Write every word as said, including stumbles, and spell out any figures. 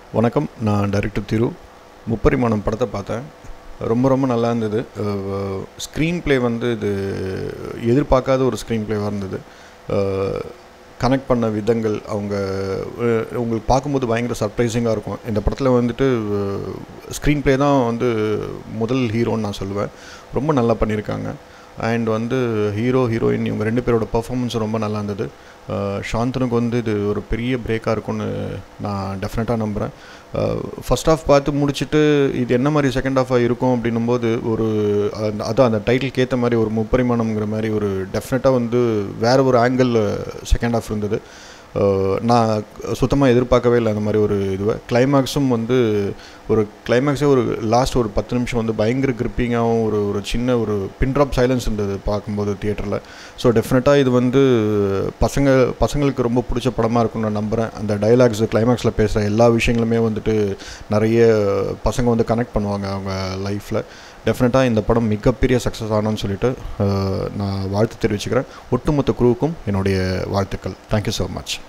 வணக்கம். நான் டைரக்டர் திரு. முப்பரிமாணம் படத்தை பார்த்தேன். ரொம்ப ரொம்ப நல்லா இருந்தது. ஸ்க்ரீன் ப்ளே வந்து இது எதிர்பார்க்காத ஒரு ஸ்க்ரீன் ப்ளேவாக இருந்தது. கனெக்ட் பண்ண விதங்கள் அவங்க உங்களுக்கு பார்க்கும்போது பயங்கர சர்ப்ரைசிங்காக இருக்கும். இந்த படத்தில் வந்துட்டு ஸ்க்ரீன் ப்ளே தான் வந்து முதல் ஹீரோன்னு நான் சொல்லுவேன். ரொம்ப நல்லா பண்ணியிருக்காங்க. அண்ட் வந்து ஹீரோ ஹீரோயின் இவங்க ரெண்டு பேரோட பர்ஃபார்மன்ஸ் ரொம்ப நல்லா இருந்தது. சாந்தனுக்கு வந்து இது ஒரு பெரிய பிரேக்காக இருக்கும்னு நான் டெஃபினட்டாக நம்புகிறேன். ஃபஸ்ட் ஹாஃப் பார்த்து முடிச்சுட்டு இது என்ன மாதிரி செகண்ட் ஹாஃபாக இருக்கும் அப்படின்னும்போது ஒரு அதான் அந்த டைட்டிலுக்கு ஏற்ற மாதிரி ஒரு முப்பரிமாணம்ங்கிற மாதிரி ஒரு டெஃபினட்டாக வந்து வேறு ஒரு ஆங்கிளில் செகண்ட் ஹாஃப் இருந்தது. நான் சுத்தமாக எதிர்பார்க்கவே இல்லை அந்த மாதிரி ஒரு இதுவை. கிளைமேக்ஸும் வந்து ஒரு கிளைமேக்ஸே ஒரு லாஸ்ட் ஒரு பத்து நிமிஷம் வந்து பயங்கர கிரிப்பிங்காகவும் ஒரு ஒரு சின்ன ஒரு பின் ட்ராப் சைலன்ஸ் இருந்தது பார்க்கும்போது தியேட்டரில். ஸோ டெஃபினட்டாக இது வந்து பசங்க பசங்களுக்கு ரொம்ப பிடிச்ச படமாக இருக்கும்னு நான் நம்புகிறேன். அந்த டைலாக்ஸ் கிளைமேக்ஸில் பேசுகிற எல்லா விஷயங்களுமே வந்துட்டு நிறைய பசங்க வந்து கனெக்ட் பண்ணுவாங்க அவங்க லைஃப்பில். டெஃபினட்டாக இந்த படம் மிகப்பெரிய சக்ஸஸ் ஆனோன்னு சொல்லிட்டு நான் வாழ்த்து தெரிவிச்சுக்கிறேன். ஒட்டுமொத்த குரூவுக்கும் என்னுடைய வாழ்த்துக்கள். Thank you so much.